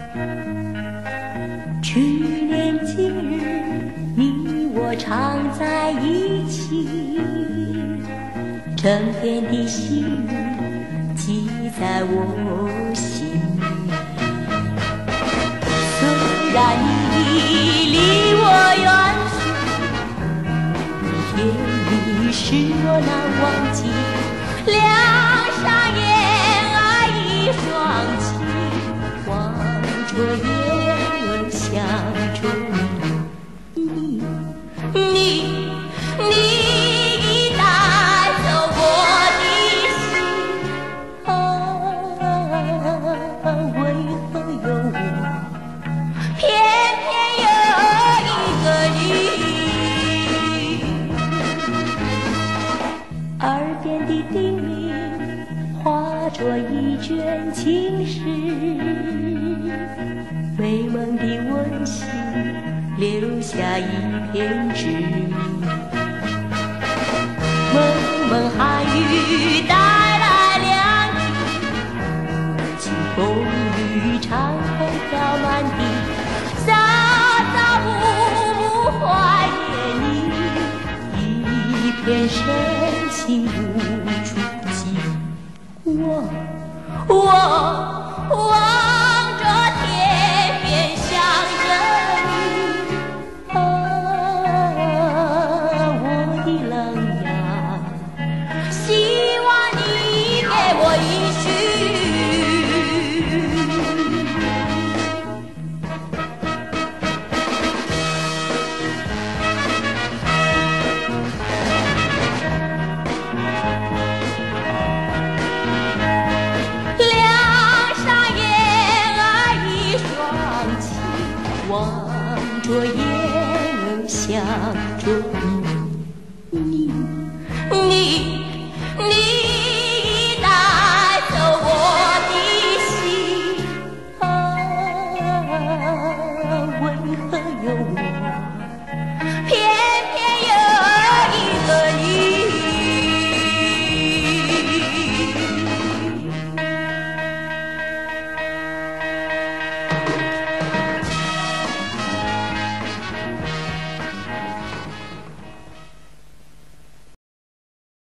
去年今日，你我常在一起，成片的心记在我心里。虽然你离我远去，甜蜜使我难忘记。两傻眼，爱一双情，望着眼，想着你，你已带走我的心啊，为何有我，偏偏有一个你？耳边的叮咛化作一卷情诗，美梦的温馨留下一片执迷。蒙蒙寒雨带来凉意，清风雨长空飘满地，朝朝暮暮怀念你，一片深情无处寄。我望着天边想着你啊，我的冷呀，希望你给我一许。望着眼，想着你，你已带走我的心啊，为何有我